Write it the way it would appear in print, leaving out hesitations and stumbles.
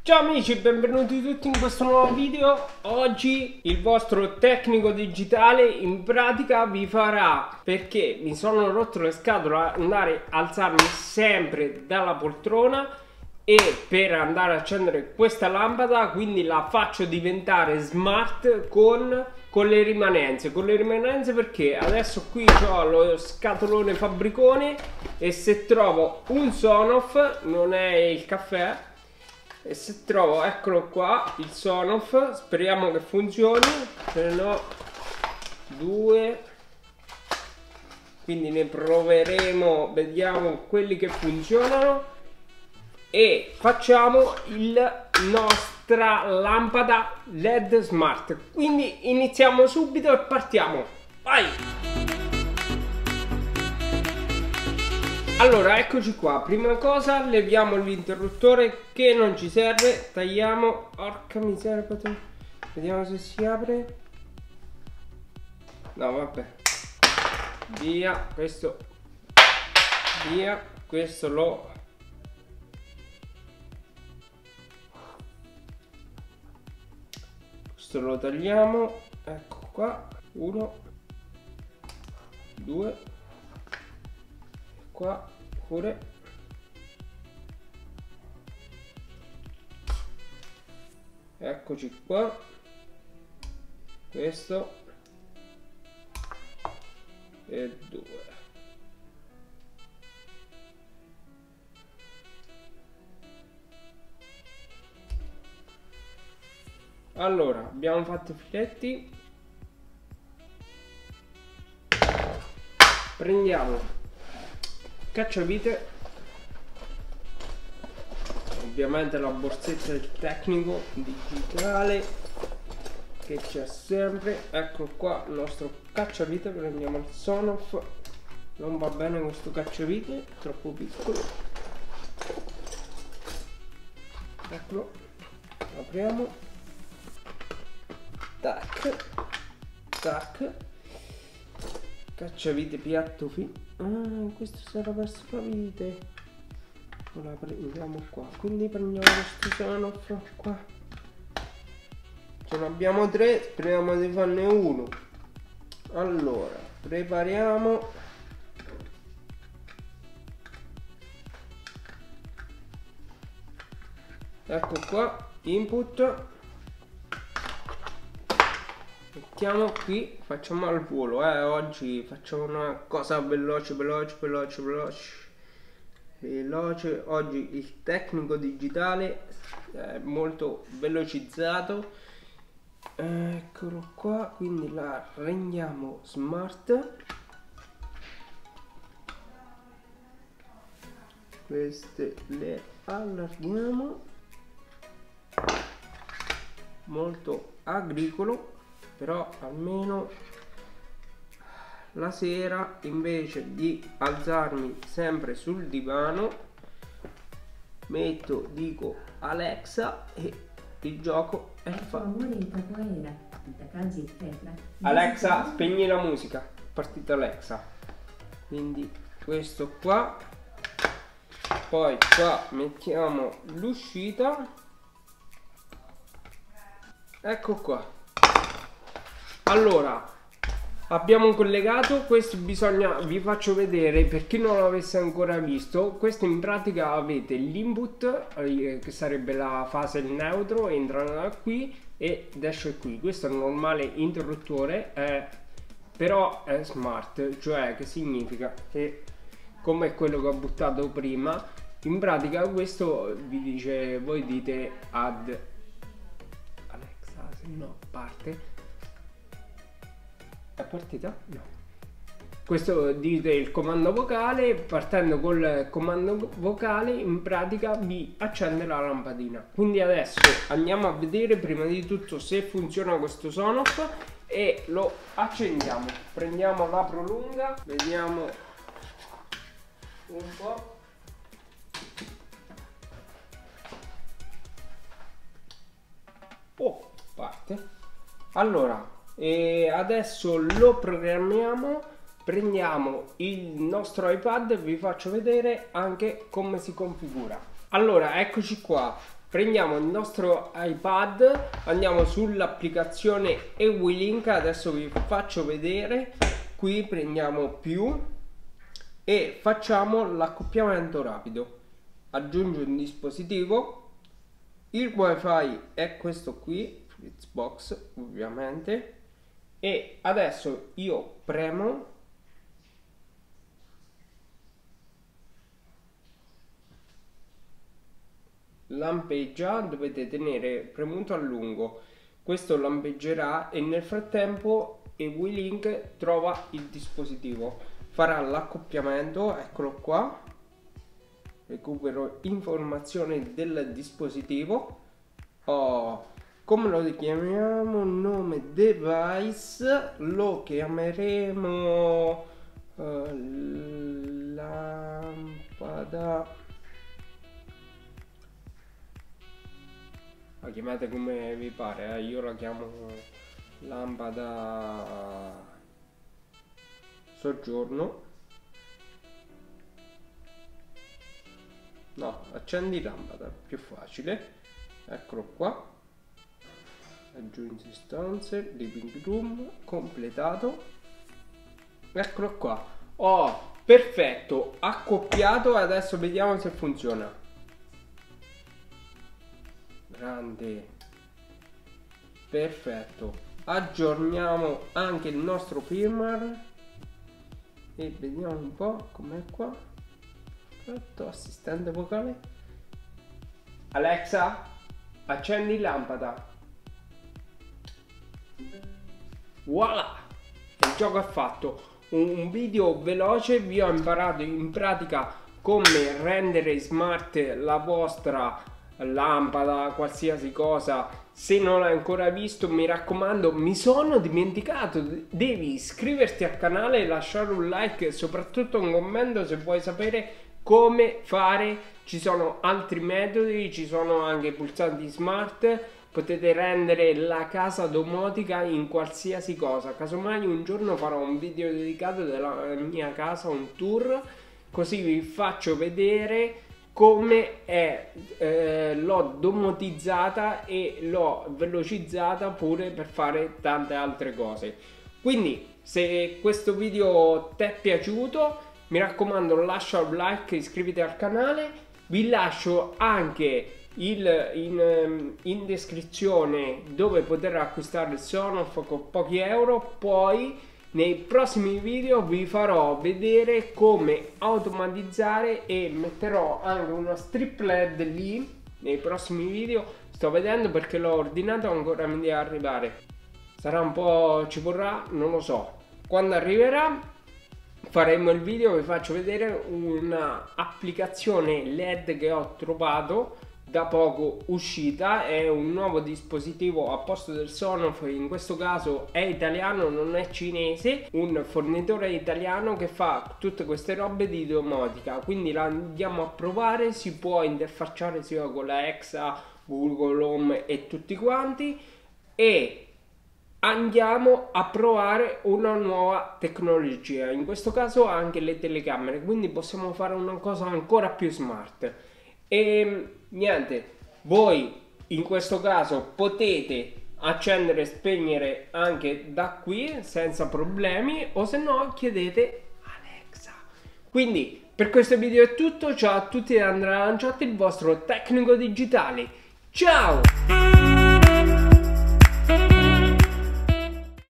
Ciao amici, benvenuti tutti in questo nuovo video. Oggi il vostro tecnico digitale in pratica vi farà, perché mi sono rotto le scatole a andare a alzarmi sempre dalla poltrona e per andare a accendere questa lampada, quindi la faccio diventare smart con le rimanenze. Con le rimanenze perché adesso qui ho lo scatolone fabbricone e se trovo un Sonoff, non è il caffè, e se trovo, eccolo qua, il Sonoff, speriamo che funzioni, se no due, quindi ne proveremo, vediamo quelli che funzionano e facciamo la nostra lampada LED smart. Quindi iniziamo subito e partiamo, vai! Allora, eccoci qua. Prima cosa, leviamo l'interruttore che non ci serve. Tagliamo. Porca miseria. Vediamo se si apre. No, vabbè. Via. Questo. Via. Questo lo... Questo lo tagliamo. Ecco qua. 1, 2. Qua pure. Eccoci qua. Questo e 2. Allora, abbiamo fatto i filetti. Prendiamo cacciavite, ovviamente la borsetta del tecnico digitale che c'è sempre. Ecco qua il nostro cacciavite. Prendiamo il Sonoff, non va bene questo cacciavite, troppo piccolo. Eccolo, apriamo, tac tac, cacciavite piatto questo sarà verso la vite. Ora prendiamo qua, quindi prendiamo questo Sonoff qua. Ce ne abbiamo 3, speriamo di farne uno. Allora prepariamo. Ecco qua, input. Mettiamo qui, facciamo al volo, oggi facciamo una cosa veloce. Oggi il tecnico digitale è molto velocizzato. Eccolo qua, quindi la rendiamo smart. Queste le allarghiamo. Molto agricolo, però almeno la sera, invece di alzarmi sempre sul divano, dico Alexa e il gioco è fatto. Alexa, spegni la musica. Partita Alexa. Quindi questo qua, poi qua mettiamo l'uscita. Ecco qua. Allora, abbiamo collegato. Questo bisogna, vi faccio vedere per chi non l'avesse ancora visto. Questo in pratica avete l'input che sarebbe la fase neutro, entra da qui ed esce qui. Questo è un normale interruttore, però è smart, cioè che significa che, come quello che ho buttato prima, in pratica questo vi dice, voi dite add Alexa, se no parte. È partita? No. Questo dite il comando vocale, partendo col comando vocale in pratica vi accende la lampadina. Quindi adesso andiamo a vedere prima di tutto se funziona questo Sonoff e lo accendiamo. Prendiamo la prolunga, vediamo un po'. Oh, parte. Allora, e adesso lo programmiamo. Prendiamo il nostro iPad e vi faccio vedere anche come si configura. Allora, eccoci qua. prendiamo il nostro iPad, andiamo sull'applicazione EWeLink, adesso vi faccio vedere, qui prendiamo più e facciamo l'accoppiamento rapido, aggiungo un dispositivo, il wifi è questo qui, Fritzbox ovviamente, e adesso io premo, lampeggia, dovete tenere premuto a lungo, questo lampeggerà e nel frattempo EWeLink trova il dispositivo, farà l'accoppiamento, eccolo qua, recupero informazioni del dispositivo, come lo chiamiamo, nome device, lo chiameremo lampada, la chiamate come vi pare, io la chiamo lampada soggiorno, no, accendi lampada, più facile, eccolo qua, aggiungi stanze, living room, completato, eccolo qua, perfetto, accoppiato, adesso vediamo se funziona. Grande, perfetto, aggiorniamo anche il nostro firmware e vediamo un po' com'è qua. Perfetto, assistente vocale, Alexa, accendi lampada, voilà, il gioco è fatto. Un video veloce, vi ho imparato in pratica come rendere smart la vostra lampada, qualsiasi cosa. Se non l'hai ancora visto, mi raccomando, mi sono dimenticato, devi iscriverti al canale, lasciare un like e soprattutto un commento se vuoi sapere come fare. Ci sono altri metodi, ci sono anche pulsanti smart, potete rendere la casa domotica in qualsiasi cosa. Casomai un giorno farò un video dedicato della mia casa, un tour, così vi faccio vedere come l'ho domotizzata e l'ho velocizzata pure per fare tante altre cose. Quindi se questo video ti è piaciuto, mi raccomando, lascia un like, iscriviti al canale, vi lascio anche in descrizione dove poter acquistare il Sonoff con pochi euro. Poi nei prossimi video vi farò vedere come automatizzare e metterò anche uno strip LED lì nei prossimi video. Sto vedendo perché l'ho ordinato, ancora mi deve arrivare, sarà un po', ci vorrà, non lo so. Quando arriverà faremo il video, vi faccio vedere una applicazione LED che ho trovato da poco uscita, è un nuovo dispositivo a posto del Sonoff, in questo caso è italiano, non è cinese, un fornitore italiano che fa tutte queste robe di domotica, quindi la andiamo a provare, si può interfacciare sia con la Alexa, Google Home e tutti quanti, e andiamo a provare una nuova tecnologia, in questo caso anche le telecamere, quindi possiamo fare una cosa ancora più smart. E niente, voi in questo caso potete accendere e spegnere anche da qui senza problemi, o se no chiedete Alexa. Quindi per questo video è tutto, ciao a tutti da Andrea Lanciotti, il vostro tecnico digitale, ciao!